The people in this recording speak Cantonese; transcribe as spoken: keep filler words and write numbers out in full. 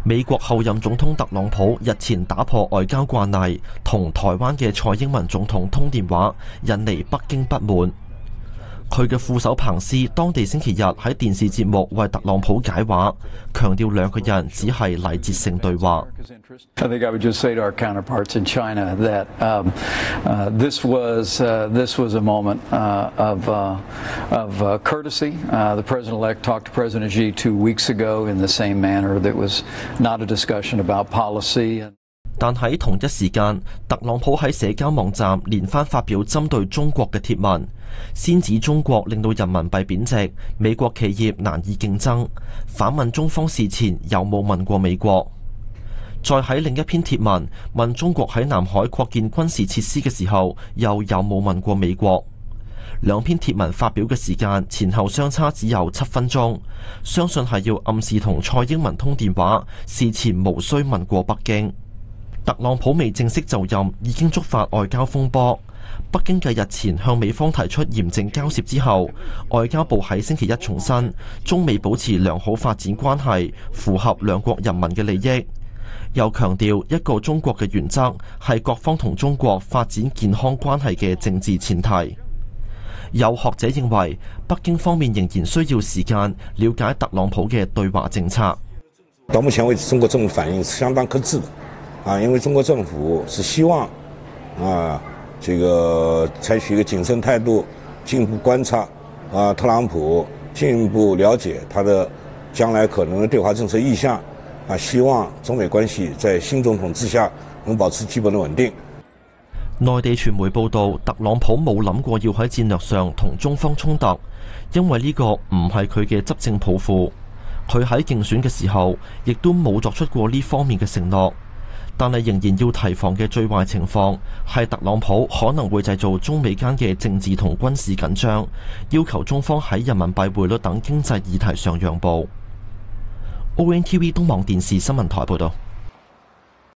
美國後任總統特朗普日前打破外交慣例，同台灣嘅蔡英文總統通電話，引嚟北京不滿。佢嘅副手彭斯當地星期日喺電視節目為特朗普解話，強調兩個人只係禮節性對話。 I think I would just say to our counterparts in China that um, uh, this was uh, this was a moment uh, of uh, of uh, courtesy. Uh, the president-elect talked to President Xi two weeks ago in the same manner. That was not a discussion about policy. 但喺同一時間，特朗普喺社交網站連番發表針對中國嘅貼文，先指中國令到人民幣貶值，美國企業難以競爭，反問中方事前有冇問過美國。再喺另一篇貼文問中國喺南海擴建軍事設施嘅時候，又有冇問過美國。兩篇貼文發表嘅時間前後相差只有七分鐘，相信係要暗示同蔡英文通電話，事前無需問過北京。特朗普未正式就任，已經觸發外交風波。北京繼日前向美方提出嚴正交涉之後，外交部喺星期一重申，中美保持良好發展關係，符合兩國人民嘅利益。又強調一個中國嘅原則係各方同中國發展健康關係嘅政治前提。有學者認為，北京方面仍然需要時間了解特朗普嘅對華政策。 到目前為止，中國政府反應是相當克制的。啊，因為中國政府是希望啊，這個採取一個謹慎態度，進一步觀察啊，特朗普進一步了解他的將來可能的對華政策意向啊，希望中美關係在新總統之下能保持基本的穩定。 內地傳媒報道，特朗普冇諗過要喺戰略上同中方衝突，因為呢個唔係佢嘅執政抱負。佢喺競選嘅時候，亦都冇作出過呢方面嘅承諾。但係仍然要提防嘅最壞情況係特朗普可能會製造中美間嘅政治同軍事緊張，要求中方喺人民幣匯率等經濟議題上讓步。O N T V 東網電視新聞台報道。